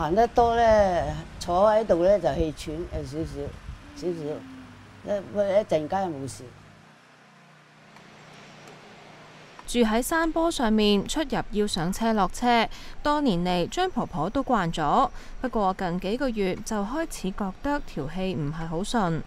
行得多咧，坐喺度咧就氣喘，有少少，一陣間冇事。 住喺山坡上面，出入要上車落車，多年嚟張婆婆都慣咗。不過近幾個月就開始覺得條氣唔係好順。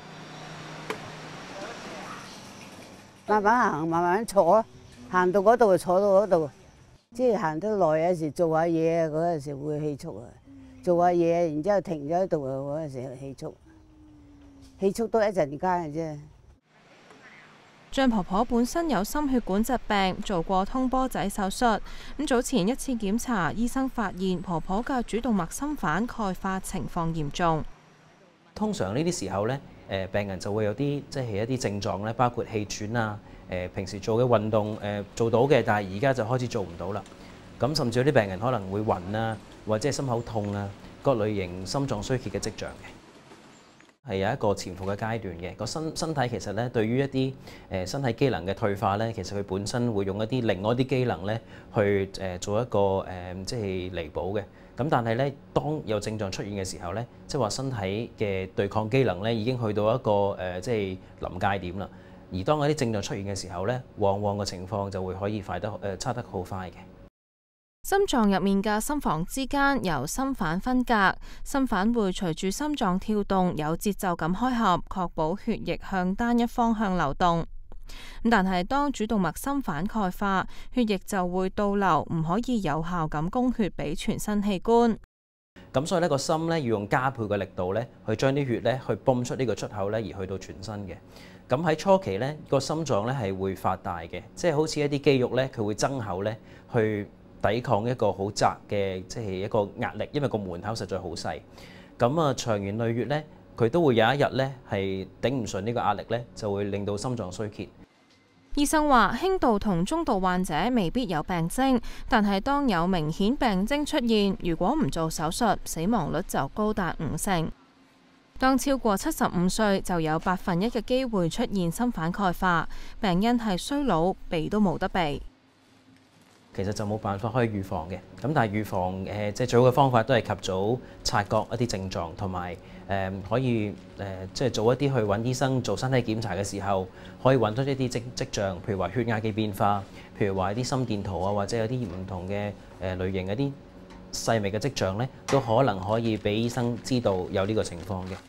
慢慢行，慢慢坐，行到嗰度就坐到嗰度，即係行得耐，有時做下嘢啊，嗰陣時會氣促啊，做下嘢，然之後停咗喺度啊，嗰陣時氣促都一陣間嘅啫。 張婆婆本身有心血管疾病，做過通波仔手術。咁早前一次檢查，醫生發現婆婆嘅主動脈心瓣鈣化情況嚴重。 通常呢啲時候咧，病人就會有啲即係一啲症狀咧，包括氣喘啊，平時做嘅運動做到嘅，但係而家就開始做唔到啦。咁甚至有啲病人可能會暈啊，或者係心口痛啊，各類型心臟衰竭嘅跡象嘅。係有一個潛伏嘅階段嘅，個身體其實咧對於一啲身體機能嘅退化咧，其實佢本身會用一啲另外一啲機能咧去做一個即係彌補嘅。咁但係咧，當有症狀出現嘅時候咧，即係話身體嘅對抗機能咧已經去到一個即係臨界點啦。而當嗰啲症狀出現嘅時候咧，往往個情況就會可以差得好快嘅。 心臟入面嘅心房之間由心瓣分隔，心瓣會隨住心臟跳動有節奏咁開合，確保血液向單一方向流動。但係當主動脈心瓣鈣化，血液就會倒流，唔可以有效咁供血俾全身器官。 咁所以呢個心咧要用加倍嘅力度咧，去將啲血咧去泵出呢個出口咧，而去到全身嘅。咁喺初期咧，個心臟咧係會發大嘅，即係好似一啲肌肉咧，佢會增厚咧去抵抗一個好窄嘅即係一個壓力，因為個門口實在好細。咁啊，長年累月咧，佢都會有一日咧係頂唔順呢個壓力咧，就會令到心臟衰竭。 醫生話，輕度同中度患者未必有病徵，但係當有明顯病徵出現，如果唔做手術，死亡率就高達50%。當超過75歲，就有1/8嘅機會出現心瓣鈣化，病因係衰老，避都冇得避。 其實就冇辦法可以預防嘅，咁但係預防即係最好嘅方法都係及早察覺一啲症狀，同埋可以即係早一啲去揾醫生做身體檢查嘅時候，可以揾到一啲跡象，譬如話血壓嘅變化，譬如話一啲心電圖啊，或者有啲唔同嘅類型一啲細微嘅跡象咧，都可能可以俾醫生知道有呢個情況嘅。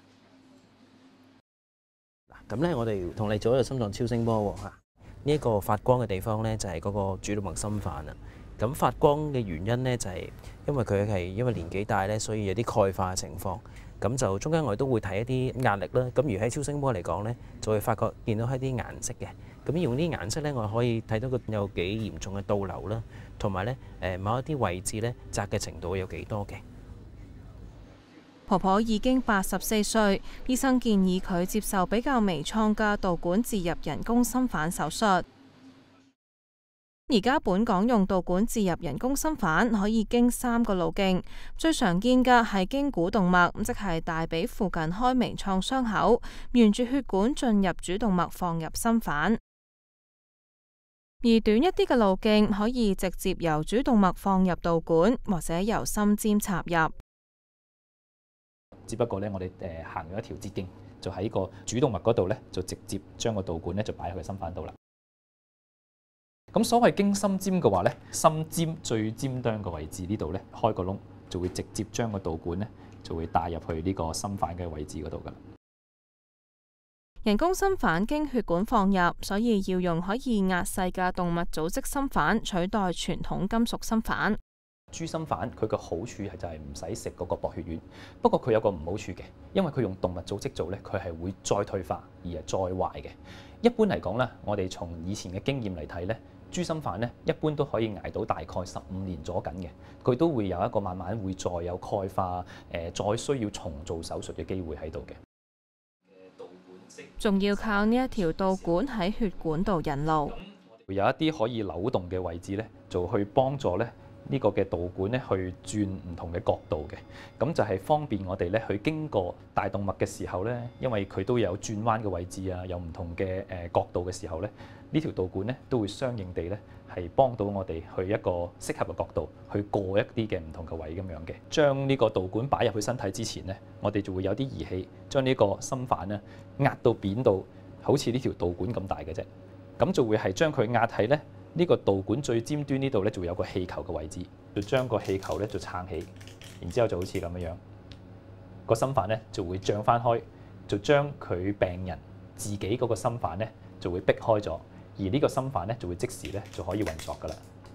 嗱，咁咧我哋同你做一個心臟超聲波喎嚇。呢一個發光嘅地方咧，就係嗰個主動脈心瓣啊。咁發光嘅原因咧，就係因為佢係因為年紀大咧，所以有啲鈣化嘅情況。咁就中間我哋都會睇一啲壓力啦。咁而喺超聲波嚟講咧，就會發覺見到一啲顏色嘅。咁用啲顏色咧，我可以睇到佢有幾嚴重嘅倒流啦，同埋咧某一啲位置咧窄嘅程度有幾多嘅。 婆婆已經84歲，醫生建議佢接受比較微創嘅導管置入人工心瓣手術。而家本港用導管置入人工心瓣可以經3個路徑，最常見嘅係經股動脈，即係大髀附近開微創傷口，沿住血管進入主動脈放入心瓣。而短一啲嘅路徑可以直接由主動脈放入導管，或者由心尖插入。 只不過咧，我哋行咗一條捷徑，就喺個主動脈嗰度咧，就直接將個導管咧就擺喺佢心瓣度啦。咁所謂經心尖嘅話咧，心尖最尖端嘅位置呢度咧，開個窿，就會直接將個導管咧就會帶入去呢個心瓣嘅位置嗰度噶啦。 人工心瓣經血管放入，所以要用可以壓細嘅動脈組織心瓣取代傳統金屬心瓣。 豬心瓣佢個好處係就係唔使食嗰個薄血丸，不過佢有個唔好處嘅，因為佢用動物組織做咧，佢係會再退化而係再壞嘅。一般嚟講咧，我哋從以前嘅經驗嚟睇咧，豬心瓣咧一般都可以捱到大概15年左緊嘅，佢都會有一個慢慢會再有鈣化，再需要重做手術嘅機會喺度嘅。 仲要靠呢一條導管喺血管度引路， 會有一啲可以扭動嘅位置咧，就去幫助咧呢個嘅導管咧去轉唔同嘅角度嘅，咁就係方便我哋咧去經過大動脈嘅時候咧，因為佢都有轉彎嘅位置啊，有唔同嘅角度嘅時候咧，呢條導管咧都會相應地咧係幫到我哋去一個適合嘅角度去過一啲嘅唔同嘅位咁樣嘅。將呢個導管擺入去身體之前咧，我哋就會有啲儀器將呢個心瓣咧壓到扁到好似呢條導管咁大嘅啫，咁就會係將佢壓喺咧。呢個導管最尖端呢度咧，就會有個氣球嘅位置，就將個氣球咧就撐起，然之後就好似咁樣樣，個心瓣咧就會脹翻開，就將佢病人自己嗰個心瓣咧就會逼開咗，而呢個心瓣咧就會即時咧就可以運作㗎啦。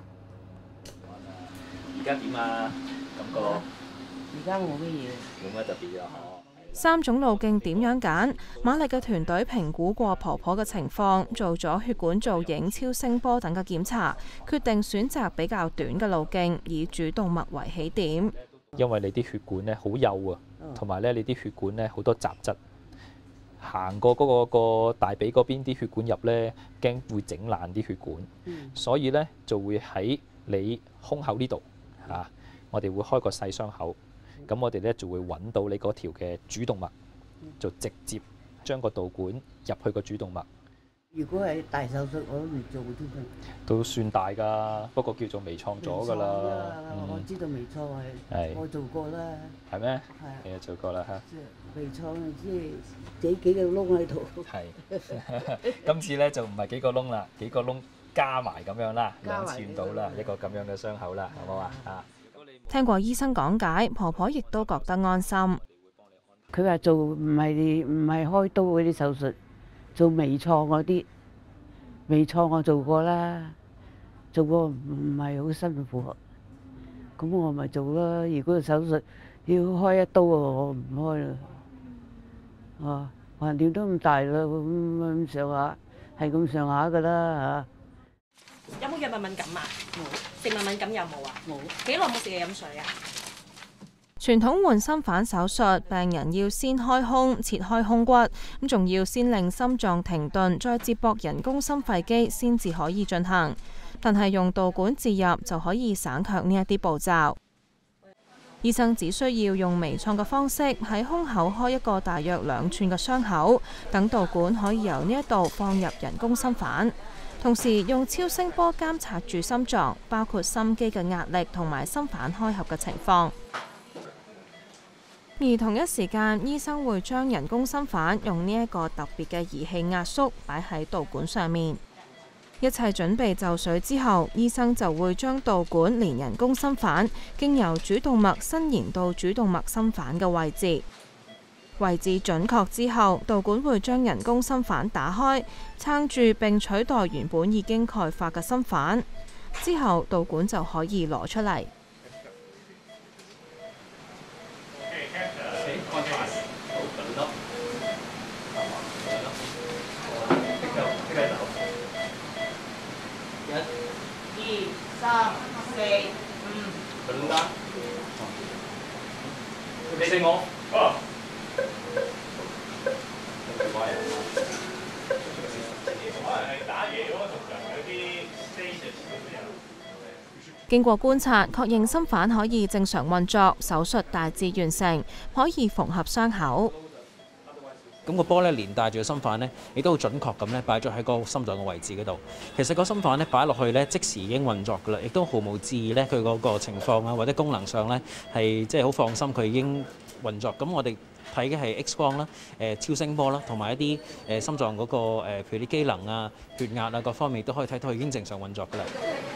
而家點啊？感覺？ 而家冇乜嘢， 冇乜特別啊！ 3種路徑點樣揀？瑪麗嘅團隊評估過婆婆嘅情況，做咗血管造影、超聲波等嘅檢查，決定選擇比較短嘅路徑，以主動脈為起點。 因為你啲血管咧好幼啊，同埋咧你啲血管咧好多雜質，行過嗰個大髀嗰邊啲血管入咧，驚會整爛啲血管，所以咧就會喺你胸口呢度啊，我哋會開個細傷口。 咁我哋咧就會揾到你嗰條嘅主動脈，就直接將個導管入去個主動脈。 如果係大手術，我都未做添。 都算大㗎，不過叫做微創咗㗎啦。 我知道微創係，我做過啦。 係咩？ 係。 你又做過啦嚇。 微創即係幾個窿喺度。 係。今次咧就唔係幾個窿啦，幾個窿加埋咁樣啦，2寸到啦，一個咁樣嘅傷口啦，好唔好啊？啊！ 聽過醫生講解，婆婆亦都覺得安心。 佢話做唔係開刀嗰啲手術，做微創嗰啲。微創我做過啦，做過唔係好辛苦。咁我咪做啦。如果手術要開一刀我唔開啦。哦，橫掂都咁大啦，咁上下係咁上下㗎啦嚇。 有冇藥物敏感啊？冇。食物敏感有冇啊？冇。幾耐冇食嘢飲水啊？ 傳統換心瓣手術，病人要先開胸切開胸骨，咁仲要先令心臟停頓，再接駁人工心肺機先至可以進行。但係用導管置入就可以省卻呢一啲步驟。醫生只需要用微創嘅方式喺胸口開一個大約2寸嘅傷口，等導管可以由呢一度放入人工心瓣。 同時用超聲波監察住心臟，包括心肌嘅壓力同埋心瓣開合嘅情況。而同一時間，醫生會將人工心瓣用呢一個特別嘅儀器壓縮，擺喺導管上面。一切準備就緒之後，醫生就會將導管連人工心瓣經由主動脈伸延到主動脈心瓣嘅位置。 位置準確之後，導管會將人工心瓣打開，撐住並取代原本已經鈣化嘅心瓣。之後，導管就可以攞出嚟。 1、2、3、4、5。 你食我。 經過觀察，確認心瓣可以正常運作，手術大致完成，可以縫合傷口。 咁個波咧連帶住個心瓣咧，亦都好準確咁咧擺咗喺個心臟嘅位置嗰度。其實個心瓣咧擺落去咧，即時已經運作㗎啦，亦都毫無置疑咧佢嗰個情況啊或者功能上咧係即係好放心，佢已經運作。咁我哋睇嘅係 X 光啦、超聲波啦，同埋一啲心臟嗰個譬如啲機能啊、血壓啊各方面都可以睇到佢已經正常運作㗎啦。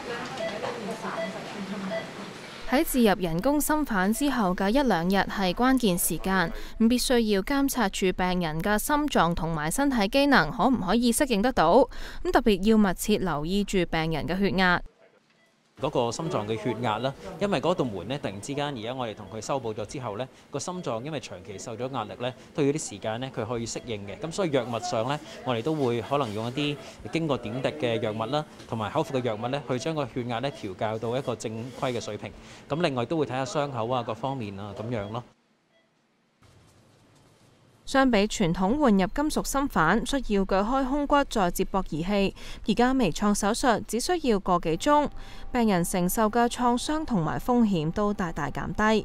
喺置入人工心瓣之後嘅1-2日係關鍵時間，咁必須要監察住病人嘅心臟同埋身體機能可唔可以適應得到，咁特別要密切留意住病人嘅血壓。 嗰個心臟嘅血壓啦，因為嗰道門咧突然之間，而家我哋同佢修補咗之後咧，個心臟因為長期受咗壓力咧，都要啲時間咧佢可以適應嘅。咁所以藥物上咧，我哋都會可能用一啲經過點滴嘅藥物啦，同埋口服嘅藥物咧，去將個血壓咧調校到一個正規嘅水平。咁另外都會睇下傷口啊各方面啊咁樣咯。 相比傳統換入金屬心瓣需要鋸開胸骨再接駁儀器，而家微創手術只需要個幾鐘，病人承受嘅創傷同埋風險都大大減低。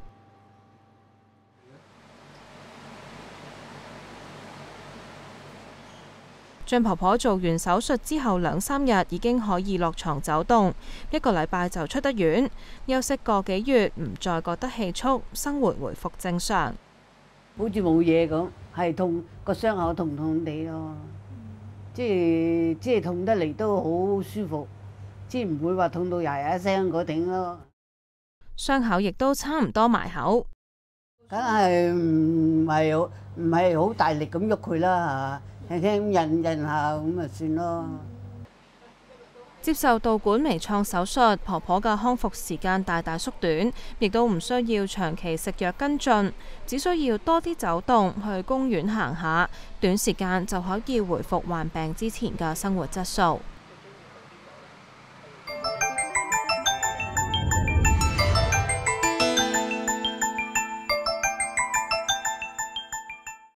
張婆婆做完手術之後2、3日已經可以落床走動，1個禮拜就出得院，休息個幾月，唔再覺得氣促，生活回復正常。 好似冇嘢咁，係痛個傷口痛痛地咯，即係痛得嚟都好舒服，即係唔會話痛到呀聲嗰頂咯。 傷口亦都差唔多埋口， 梗係唔係好大力咁喐佢啦嚇，輕輕印下咁咪算咯。 接受導管微創手術，婆婆嘅康復時間大大縮短，亦都唔需要長期食藥跟進，只需要多啲走動，去公園行下，短時間就可以回復患病之前嘅生活質素。